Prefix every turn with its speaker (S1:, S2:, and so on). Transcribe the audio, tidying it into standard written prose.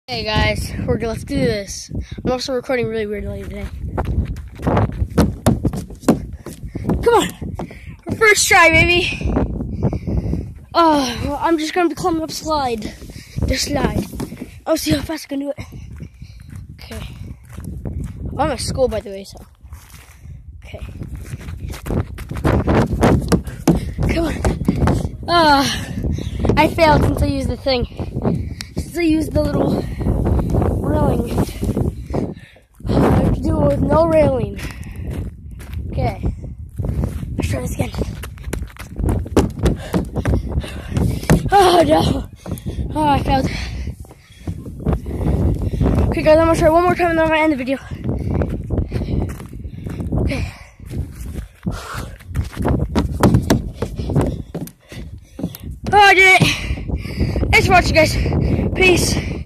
S1: Hey guys, let's do this. I'm also recording really weirdly today. Come on, first try, baby. Oh, I'm just going to climb up slide. Just slide. I'll see how fast I can do it. Okay. I'm at school, by the way, so. Okay. Come on. I failed since I used the thing. Since I used the little railing. I have to do it with no railing. Okay. Let's try this again. Oh no. Oh, I failed. Okay guys, I'm gonna try one more time and then I'm gonna end the video. Okay. Oh, I did it. Thanks for watching, guys. Peace.